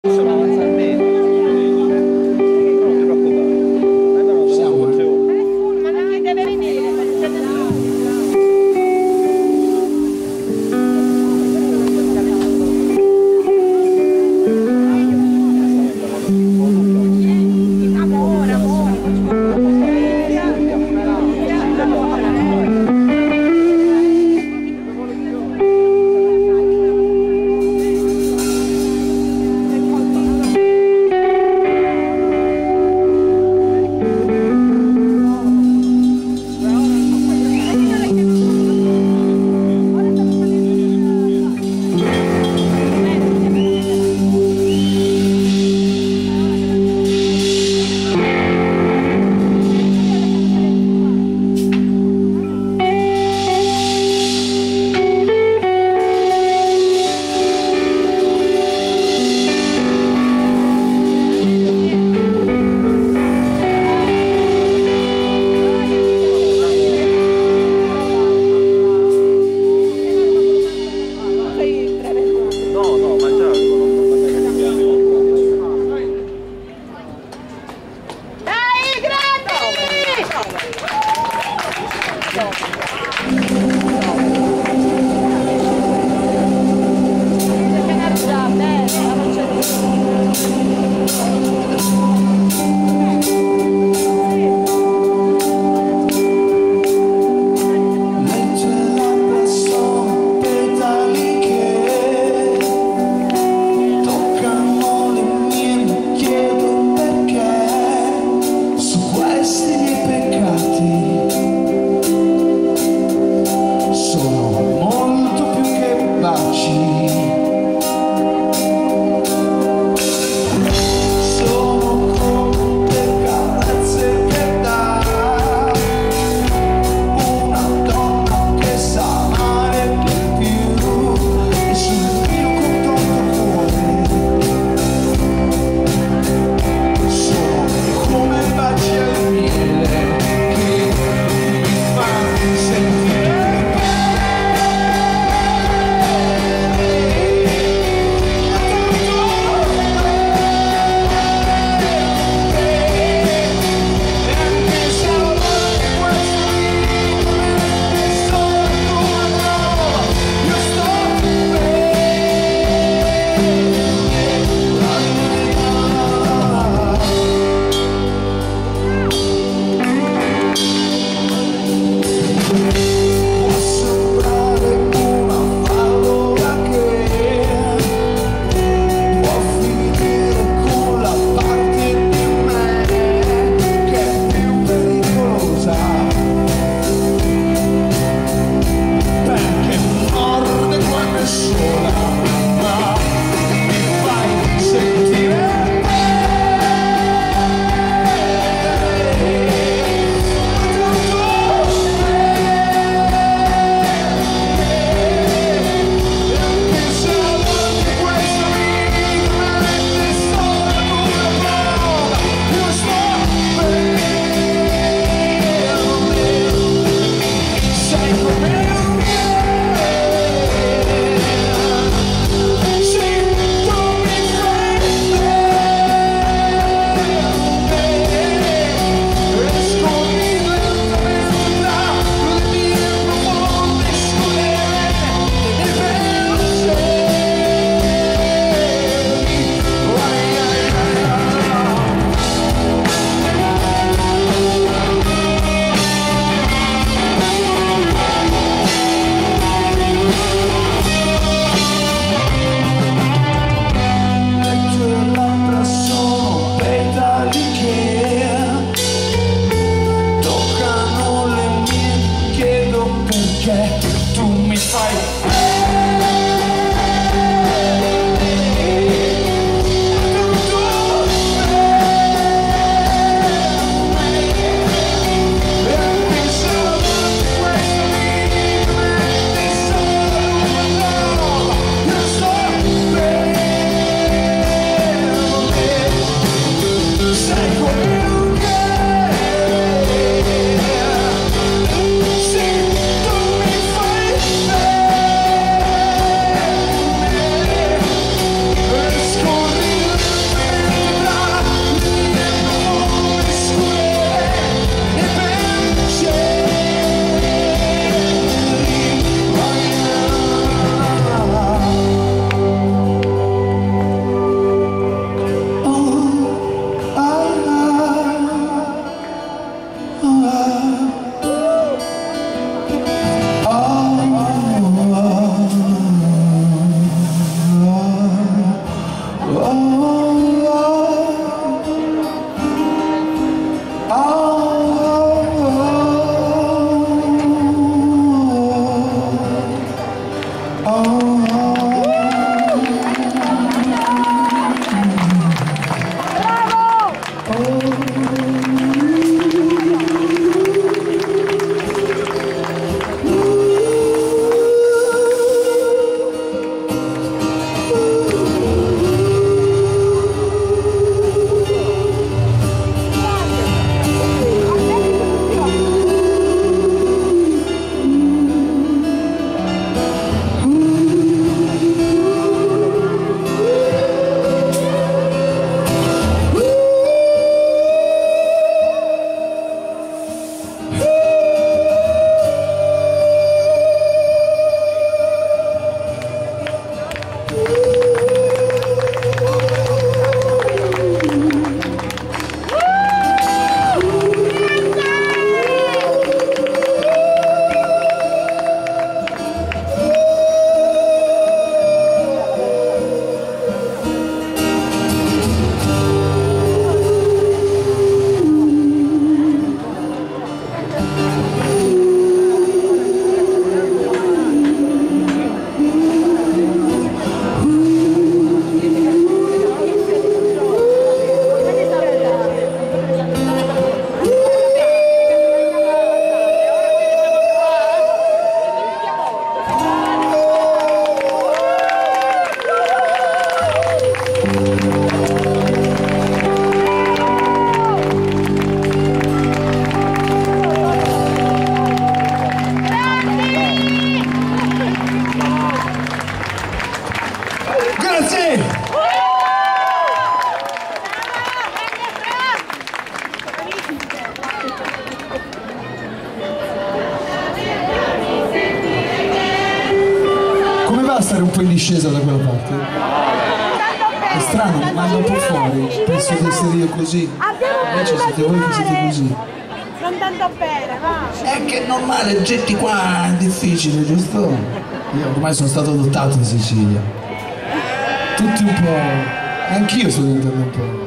Sono avanzati. Non ti preoccupare. Siamo, Ma non deve venire, non c'è nessuno. Amore, amore. Come va a stare un po' in discesa da quella parte? È strano, mi manda un po' fuori. Penso di essere io così. Invece siete voi che siete così. Non tanto bene, va. È che è normale, getti qua, è difficile, giusto? Io ormai sono stato adottato in Sicilia. Tutti un po'. Anch'io sto diventando un po'.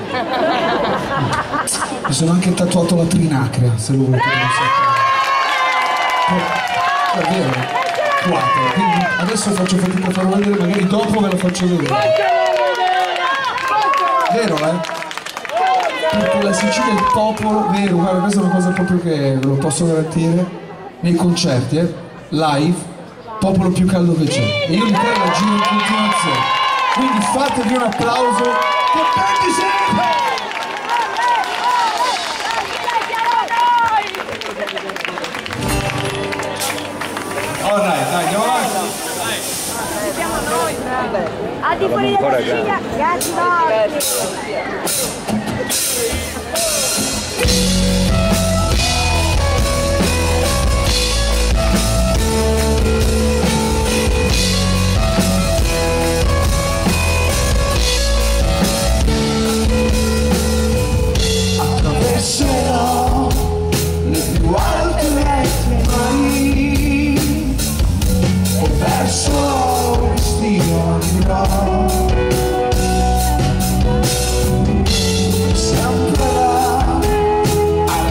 Mi sono anche tatuato la trinacria, se lo volete sapere. È vero. 4, quindi adesso faccio fatica a farlo vedere, magari dopo ve lo faccio vedere. Vero, Perché la Sicilia è il popolo, vero, guarda, questa è una cosa proprio che ve lo posso garantire, nei concerti, live, popolo più caldo che c'è. E io l'Italia la giro in continuazione. Quindi fatevi un applauso per tanti sempre! Alright, dai, andiamo avanti. Siamo noi, al di fuori della Sicilia, Attraverserò le più alte mani e verso il destino andrò. Sempre là a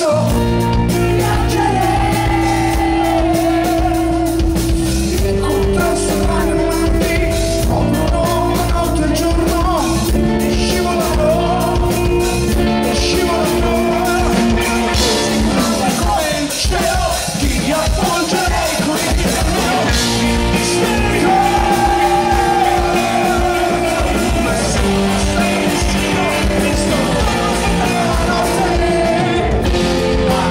posso piangere e contestuare mani coprono la notte e il giorno e scivolano come il cielo ti avvolgerei con il mio misterico. Ma se sei destino e sto la notte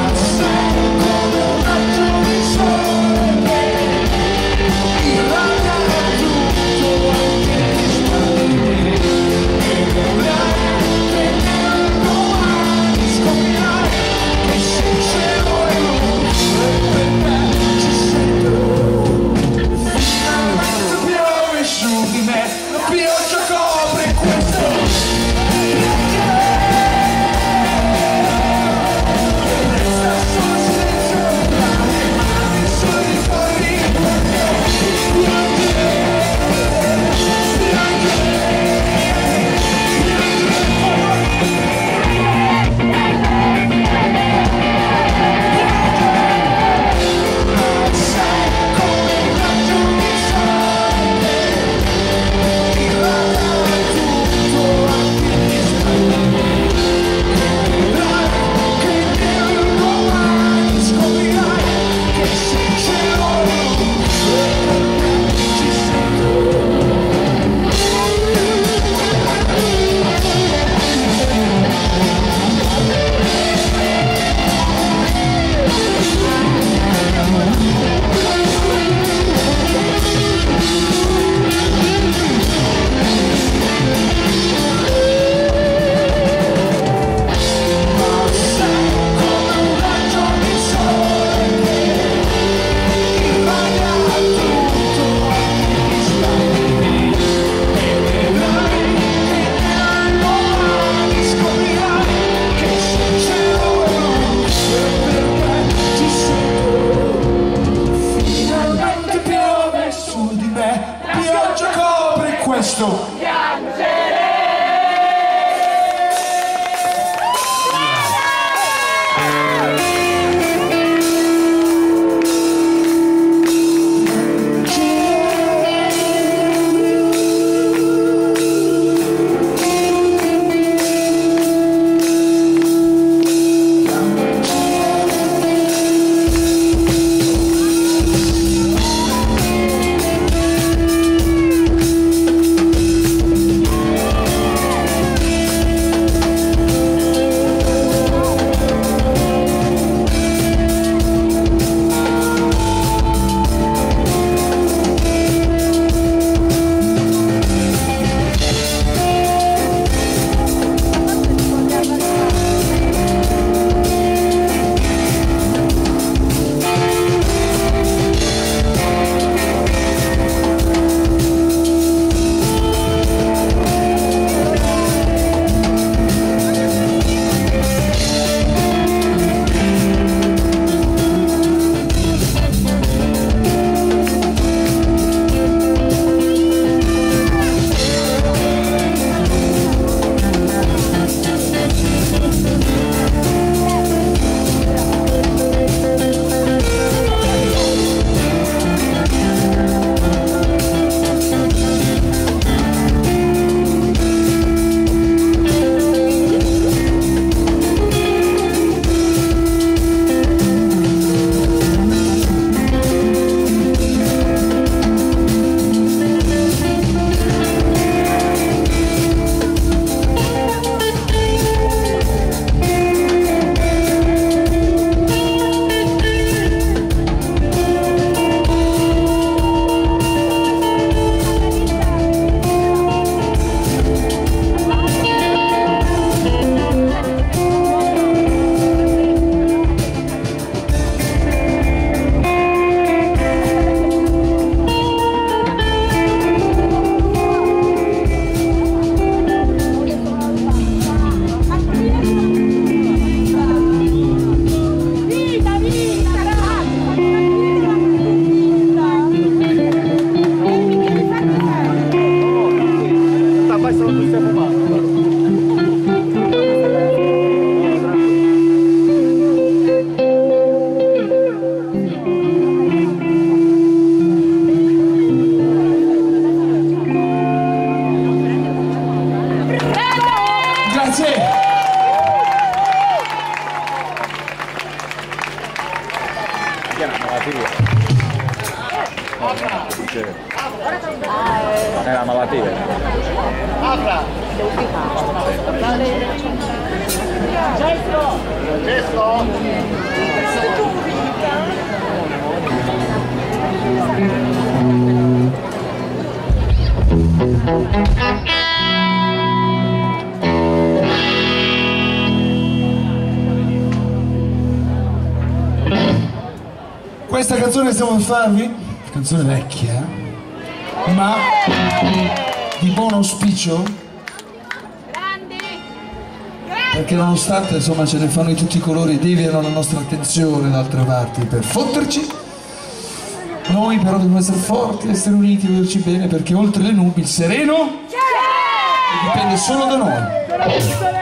malattia. È una malattia. Questa canzone che stiamo per farvi, canzone vecchia, ma di buon auspicio, perché nonostante insomma ce ne fanno di tutti i colori, deviano la nostra attenzione da altre parti per fotterci, noi però dobbiamo essere forti, essere uniti, volerci bene, perché oltre le nubi il sereno dipende solo da noi.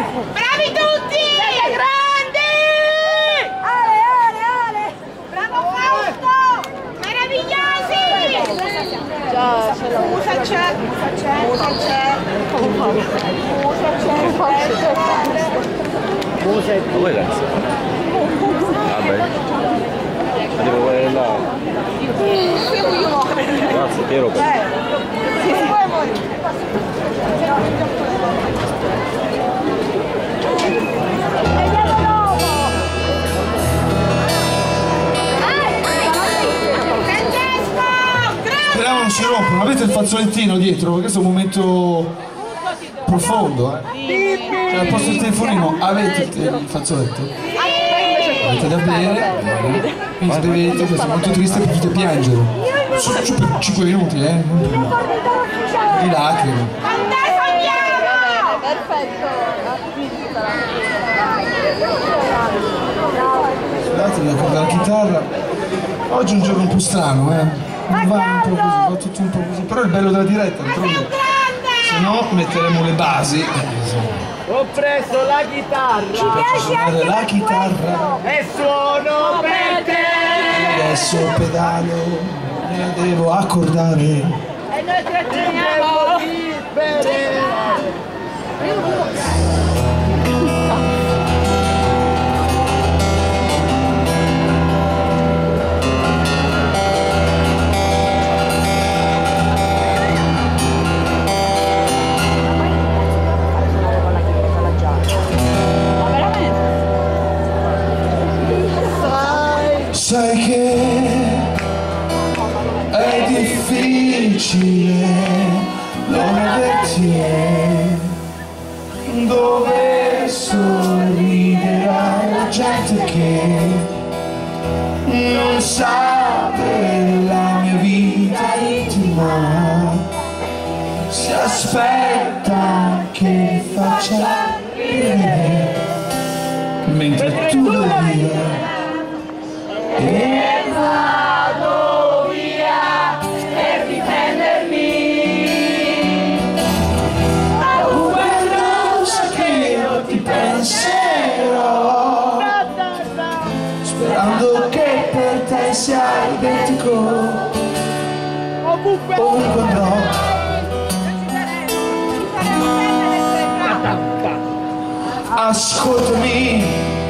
Bravi tutti! Siete grandi! Ale! Bravo Fausto! Meravigliosi! Musa c'è! Dove ragazzi? Vabbè. La devo vedere là. Grazie Piero per... Speriamo non si rompano. Avete il fazzolettino dietro? Perché questo è un momento profondo, eh? Cioè, al posto del telefonino avete il fazzoletto? Avete da bere? Quindi se bevete, questo è molto triste, potete piangere. Su per 5 minuti, non più. Di lacrime. Perfetto! Scusate, mi accordo la chitarra. Oggi è un giorno un po' strano, Non va un po' così, va tutto un po' così. Però è il bello della diretta, se no metteremo le basi. Ho preso la chitarra! Ci piace anche La chitarra E suono per te! adesso pedalo, me la devo accordare. e noi tratteniamo! Sai che è difficile non averti dove sorriderà la gente che non sa della mia vita intima, si aspetta che faccia bene mentre tu lo via. E vado via per difendermi. Ovunque andrò so che io ti penserò, sperando che per te sia identico. Ovunque andrò. Ascoltami,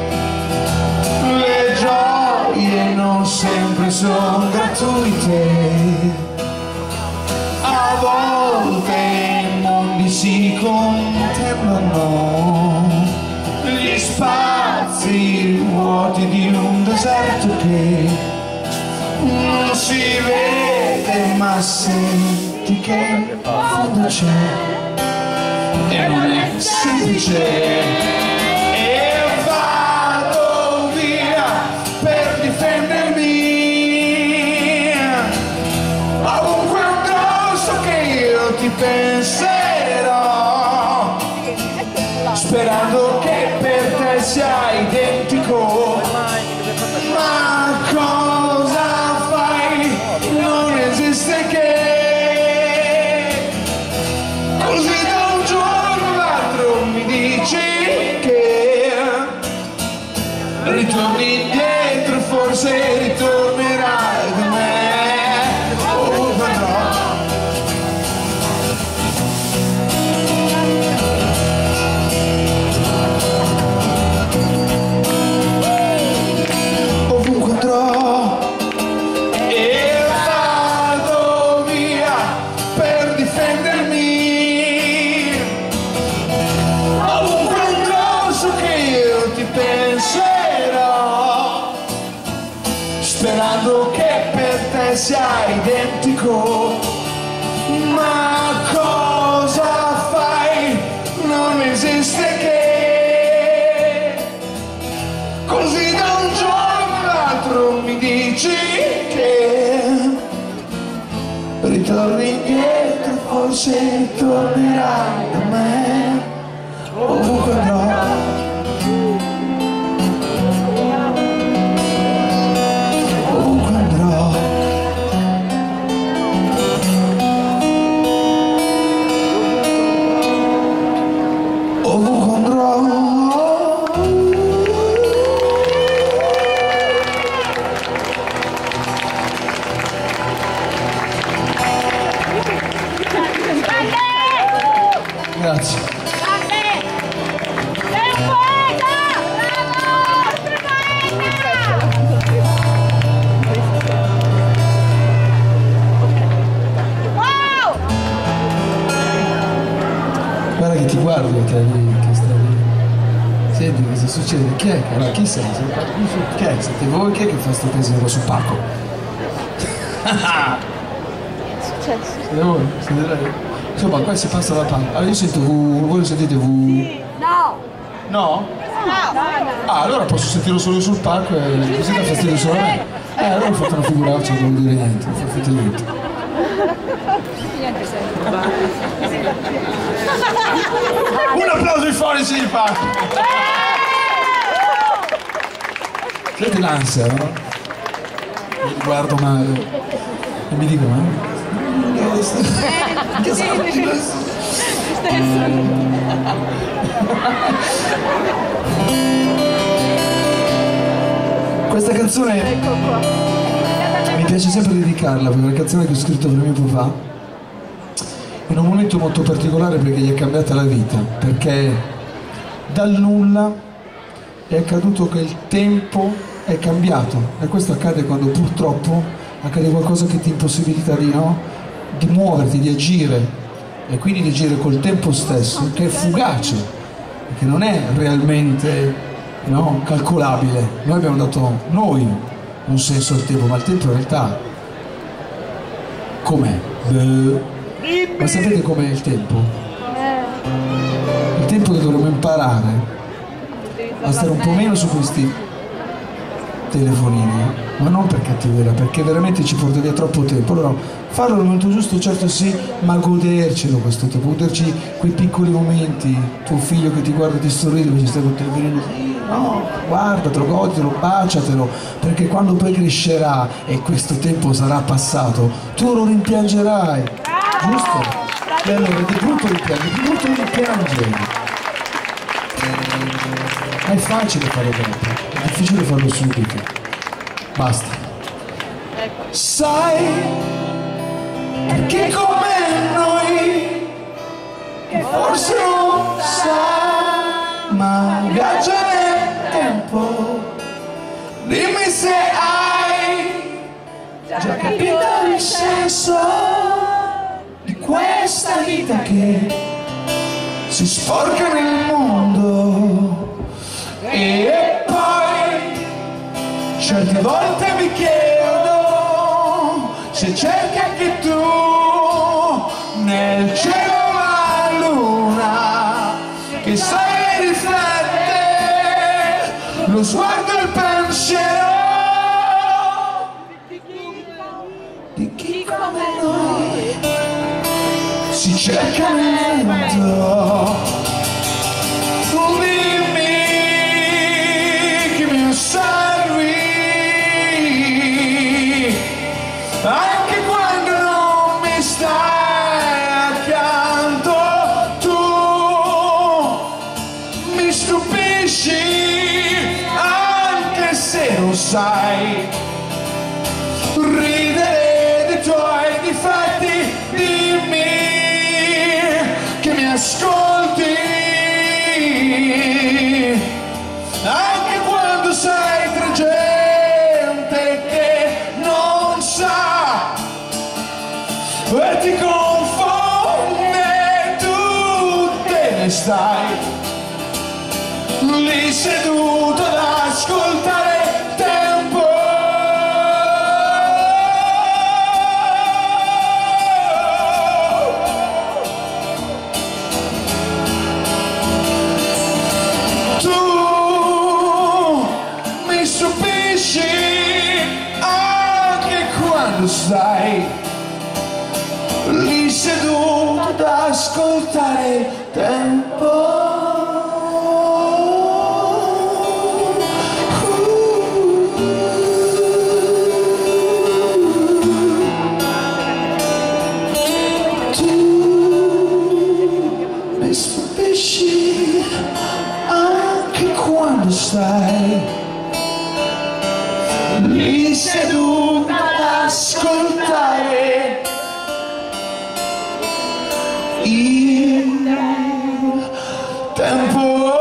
le gioie non sempre sono gratuite, a volte i mondi si contemplano, gli spazi vuoti di un deserto che non si vede ma senti che in fondo c'è e non è semplice. Ti penserò, sperando che per te sia identico. Ma cosa fai? Non esiste che così da un giorno all'altro mi dici che ritorni indietro, forse ritornerai da me. Ovunque andrò. Sperando che per te sia identico. Ma cosa fai? Non esiste che così da un giorno all'altro mi dici che ritorni indietro, forse tornerai da me. Ovunque andrò. Ovunque andrò. vedi cosa succede? Chi è? Allora, chi sei? Chi è? Siete voi? Chi è che fa sto casino sul palco? Siete voi? Siete lei? Insomma, qua si passa la palca. Allora io sento V, voi lo sentite V? No! No? Ah, allora posso sentirlo solo sul palco e così dà fastidio solo a me. Allora ho fatto una figuraccia, non vuol dire niente, non fa finta di niente. Un applauso in fuori, sì, palco! Senti l'ansia, no? Mi guardo male e mi dico, ma... Che questa canzone mi piace sempre dedicarla perché è una canzone che ho scritto per mio papà in un momento molto particolare perché gli è cambiata la vita, perché dal nulla è accaduto che il tempo è cambiato e questo accade quando purtroppo accade qualcosa che ti impossibilita di muoverti, di agire e quindi di agire col tempo stesso, che è fugace, che non è realmente calcolabile. Noi abbiamo dato un senso al tempo, ma il tempo in realtà com'è? Ma sapete com'è il tempo? Il tempo che dovremmo imparare a stare un po' meno su questi telefonini, ma non per cattiveria, perché veramente ci porta via troppo tempo. Allora farlo nel momento giusto, certo sì, ma godercelo questo tempo, goderci quei piccoli momenti, tuo figlio che ti guarda e ti sorride, ci stai col telefonino, no, guardatelo, goditelo, baciatelo, perché quando poi crescerà e questo tempo sarà passato, tu lo rimpiangerai, giusto? E allora di brutto rimpiangere. È facile farlo dopo, è difficile farlo subito. Basta. Sai, perché come noi, che forse non sai, ma viaggia nel tempo. Dimmi se hai già capito il senso di questa vita che si sporca nel mondo. E poi certe volte mi chiedo se cerchi anche tu nel cielo la luna che sai riflette lo sguardo e il pensiero di chi come noi si cerca nel mondo. Anche quando non mi stai accanto, tu mi stupisci, anche se non sai ridere dei tuoi difetti. Dimmi che mi ascolti, anche quando sei tra gente che non sa e ti confonde, tu te ne stai lì seduto ad ascoltare il tempo. Tu mi stupisci anche quando stai lì seduto ad ascoltare il tempo. Tu mi stupisci anche quando stai lì seduto ad ascoltare il tempo.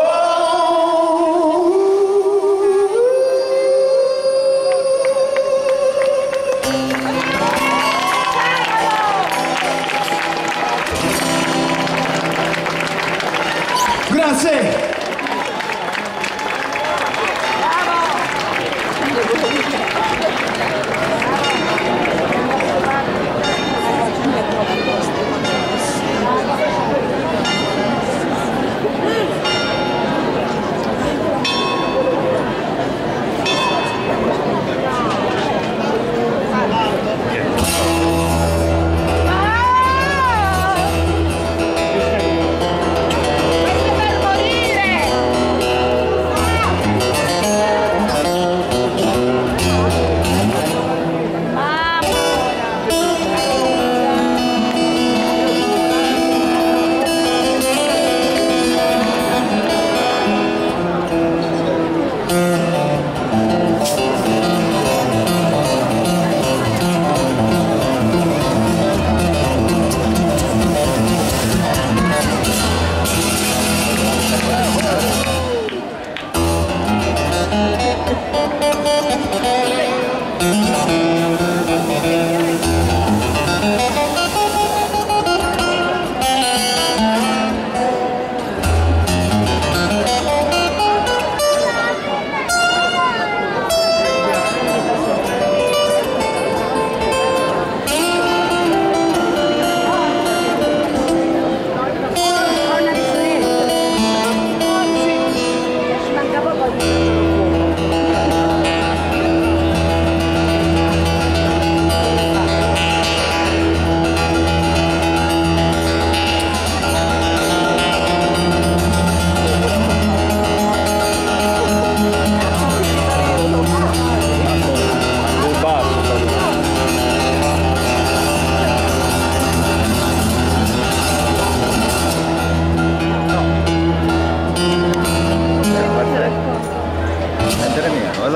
Grazie.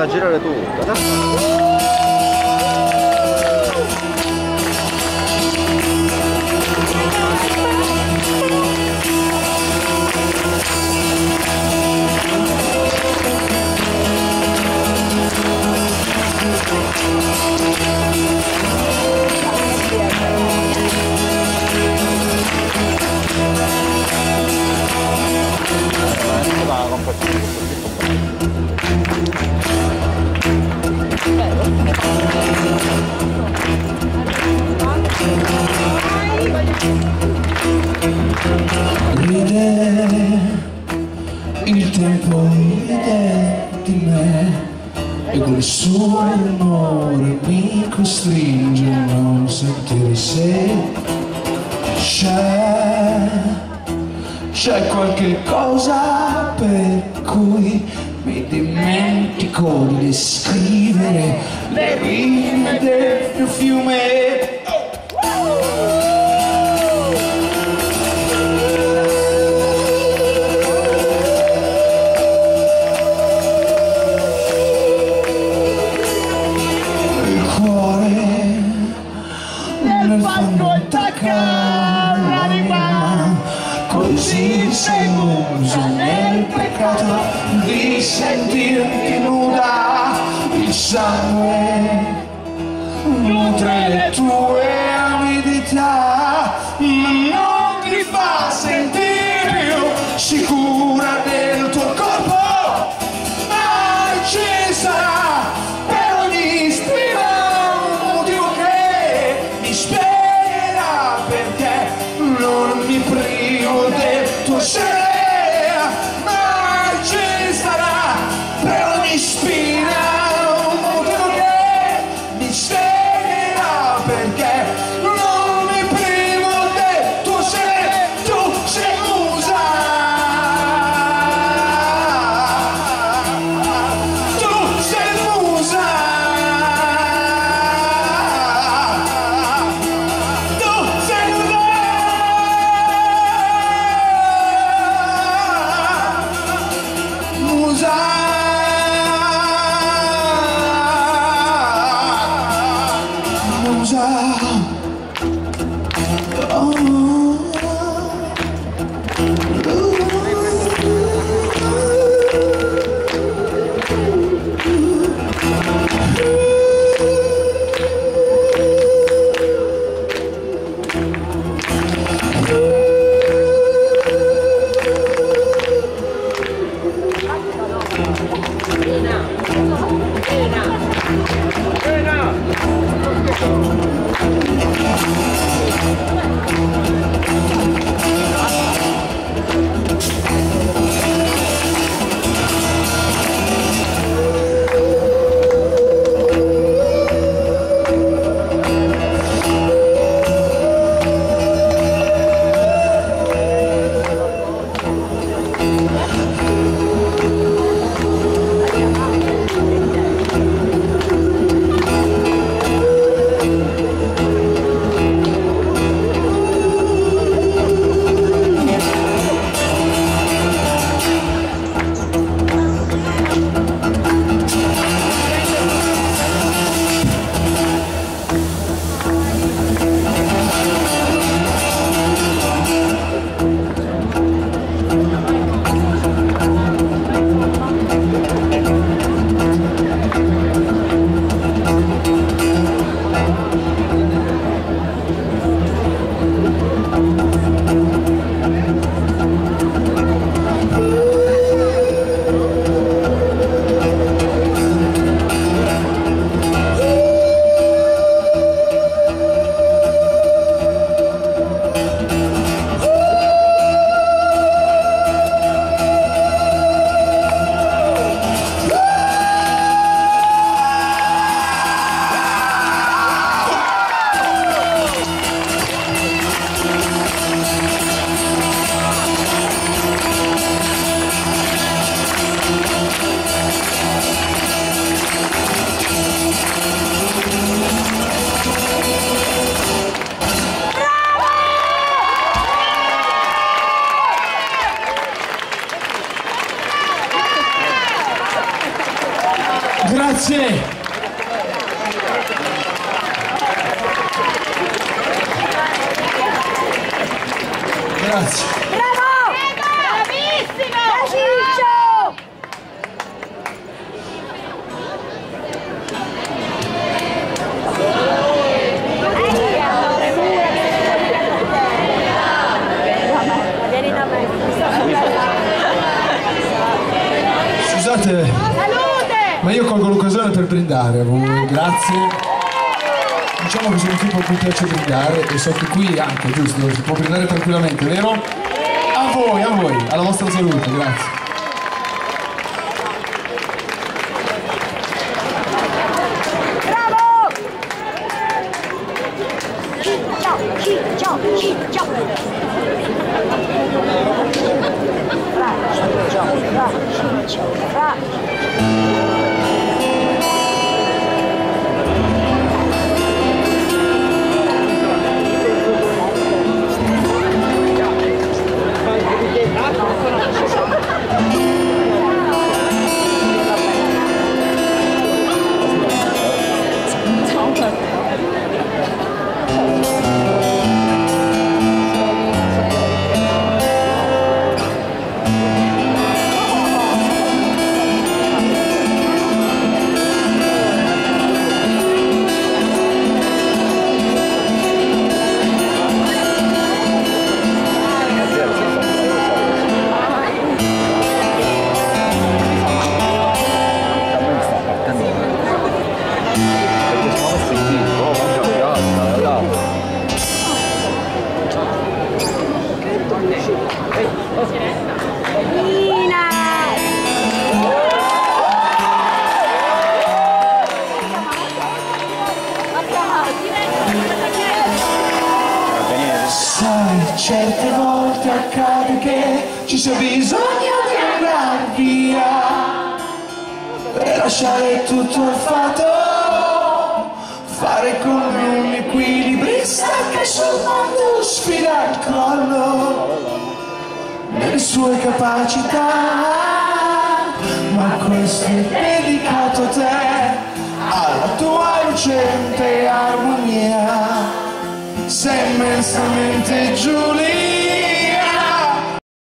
a girare tutto. Il tempo ride di me e col suo rumore mi costringe a non sentire se c'è qualche cosa per cui mi dimentico di descrivere le rime del mio fiume. Così sei musa nel peccato di sentirti nuda, il sangue nutre le tue avidità, ma non ti fa sentire più sicura del tuo corpo, ma ci sarà per ogni spina un motivo che mi spiegherà perché non mi privo del tuo essere, ma ci sarà per ogni spina un motivo che mi spiegherà perché non mi privo del tuo essere. Tu sei musa. Grazie. Grazie. Bravo! Bravissimo! Ciccio! Vieni da me. Scusate, Salute! ma io colgo l'occasione per brindare a voi, grazie. Diciamo che sono un tipo a cui piace brindare e so che qui anche, giusto, si può brindare tranquillamente, vero? A voi, alla vostra salute, grazie. Bravo! Ciccio, ciccio, ciccio! Bra, ciccio, bra, ciccio, bra. Sai, certe volte accade che ci sia bisogno di andare via e lasciare tutto il fatto, fare come un equilibrista che sul mondo sfida il collo nelle sue capacità, ma questo è dedicato a te, alla tua lucente armonia. Sei immensamente Giulia.